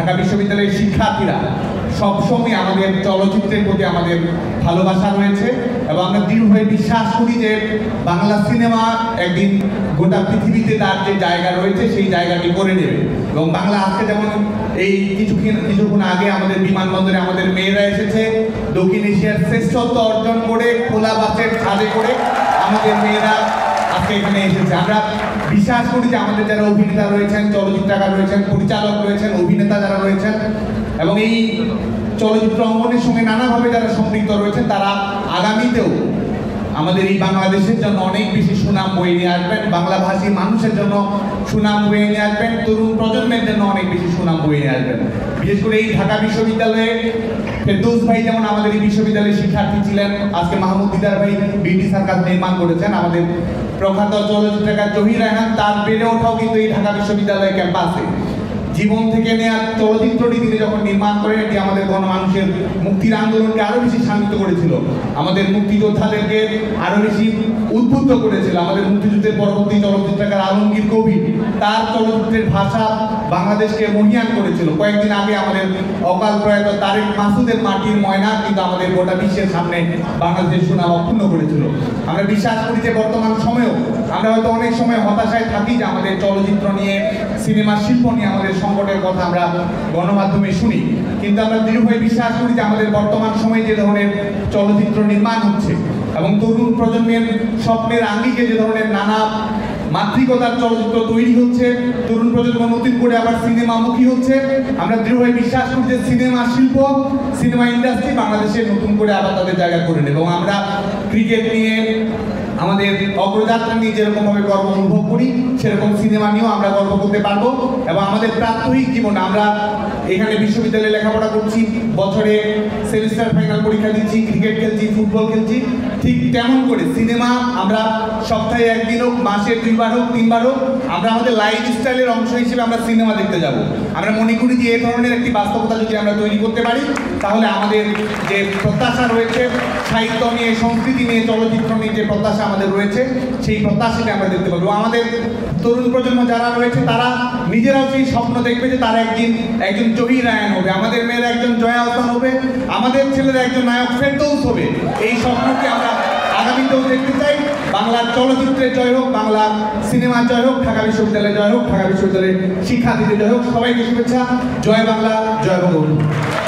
ঢাকা বিশ্ববিদ্যালয়ের শিক্ষার্থীরা সবসময় আমাদের চলচ্চিত্রের প্রতি আমাদের ভালোবাসা রয়েছে এবং আমরা দৃঢ়ভাবে বিশ্বাস করি যে বাংলা সিনেমা একদিন গোটা পৃথিবীতে তার যে জায়গা রয়েছে সেই জায়গাটি করে নেবে। এবং বাংলা আজকে যেমন এই কিছুক্ষণ আগে আমাদের বিমানবন্দরে আমাদের মেয়েরা এসেছে দক্ষিণ এশিয়ার শ্রেষ্ঠত্ব অর্জন করে খোলা বাসের ছাদে করে আমাদের মেয়েরা আজকে এখানে এসেছে। আমরা বিশ্বাস করি যে আমাদের যারা অভিনেতা রয়েছেন, চলচ্চিত্রকার রয়েছেন, পরিচালক রয়েছেন, অভিনেতা যারা রয়েছেন এবং এই চলচ্চিত্র অঙ্গনের সঙ্গে নানাভাবে যারা সম্পৃক্ত রয়েছেন তারা আগামীতেও আমাদের এই বাংলাদেশের জন্য অনেক বেশি সুনাম বয়ে নিয়ে আসবেন, বাংলাভাষী মানুষের জন্য সুনাম বয়ে নিয়ে আসবেন, তরুণ প্রজন্মের জন্য অনেক বেশি সুনাম বয়ে নিয়ে আসবেন। বিশেষ করে এই ঢাকা বিশ্ববিদ্যালয়ে ফেরদৌস ভাই যেমন আমাদের এই বিশ্ববিদ্যালয়ের শিক্ষার্থী ছিলেন, আজকে মাহমুদ দিদার ভাই বিউটি সার্কাস নির্মাণ করেছেন, আমাদের প্রখ্যাত চলচ্চিত্রকার জহির রায়হান তার বেড়ে ওঠাও কিন্তু এই ঢাকা বিশ্ববিদ্যালয় ক্যাম্পাসে। জীবন থেকে নেওয়া চলচ্চিত্রটি তিনি যখন নির্মাণ করেন এটি আমাদের গণমানুষের মুক্তির আন্দোলনকে আরো বেশি শান্তিত করেছিল, আমাদের মুক্তিযোদ্ধাদেরকে আরো বেশি উদ্বুদ্ধ করেছিল। আমাদের মুক্তিযুদ্ধের পরবর্তী চলচ্চিত্রকার আলমগীর কবির তার চলচ্চিত্রের ভাষা বাংলাদেশকে মহিয়ান করেছিল। কয়েকদিন আগে আমাদের অকাল প্রয়াত তারেক মাসুদের মাটির ময়না কিন্তু আমাদের গোটা বিশ্বের সামনে বাংলাদেশের সুনাম অক্ষুণ্ণ করেছিল। আমরা বিশ্বাস করি যে বর্তমান সময়েও আমরা হয়তো অনেক সময় হতাশায় থাকি যে আমাদের চলচ্চিত্র নিয়ে, সিনেমা শিল্প নিয়ে আমাদের সংকটের কথা আমরা গণমাধ্যমে শুনি, কিন্তু আমরা দৃঢ়ভাবে বিশ্বাস করি যে আমাদের বর্তমান সময়ে যে ধরনের চলচ্চিত্র নির্মাণ হচ্ছে এবং তরুণ প্রজন্মের স্বপ্নের আঙ্গিকে যে ধরনের নানা মাতৃকতার চলচ্চিত্র তৈরি হচ্ছে, তরুণ প্রজন্ম নতুন করে আবার সিনেমামুখী হচ্ছে, আমরা দৃঢ়ভাবে বিশ্বাস করি যে সিনেমা শিল্প, সিনেমা ইন্ডাস্ট্রি বাংলাদেশে নতুন করে আবার তাদের জায়গা করে নেবে। এবং আমরা ক্রিকেট নিয়ে, আমাদের অগ্রযাত্রা নিয়ে যেরকম ভাবে গর্ব অনুভব করি সেরকম সিনেমা নিয়েও আমরা গর্ব করতে পারবো। এবং আমাদের প্রাত্যহিক জীবনে আমরা এখানে বিশ্ববিদ্যালয়ে লেখাপড়া করছি, বছরে সেমিস্টার ফাইনাল পরীক্ষা দিচ্ছি, ক্রিকেট খেলছি, ফুটবল খেলছি, ঠিক তেমন করে সিনেমা আমরা সপ্তাহে একদিন হোক, মাসে 2 বার হোক, 3 বার হোক, আমরা আমাদের লাইফ স্টাইলের অংশ হিসেবে আমরা সিনেমা দেখতে যাব। আমরা মনে করি যে এই ধরনের একটি বাস্তবতা যদি আমরা তৈরি করতে পারি তাহলে আমাদের যে প্রত্যাশা রয়েছে সাহিত্য নিয়ে, সংস্কৃতি নিয়ে, চলচ্চিত্র নিয়ে যে প্রত্যাশা আমাদের রয়েছে সেই প্রত্যাশাকে আমরা দেখতে পাবো। আমাদের তরুণ প্রজন্ম যারা রয়েছে তারা নিজেরাও সেই স্বপ্ন দেখবে যে তারা একজন জহির রায়হান হবে, আমাদের মেয়েরা একজন জয়া আহসান হবে, আমাদের ছেলেরা একজন নায়ক ফেরদৌস হবে। এই স্বপ্নকে আমরা আগামীতেও দেখতে চাই। বাংলার চলচ্চিত্রের জয় হোক, বাংলা সিনেমার জয় হোক, ঢাকা বিশ্ববিদ্যালয়ের জয় হোক, ঢাকা বিশ্ববিদ্যালয়ের শিক্ষার্থীদের জয় হোক। সবাইকে শুভেচ্ছা। জয় বাংলা, জয় বঙ্গবন্ধু।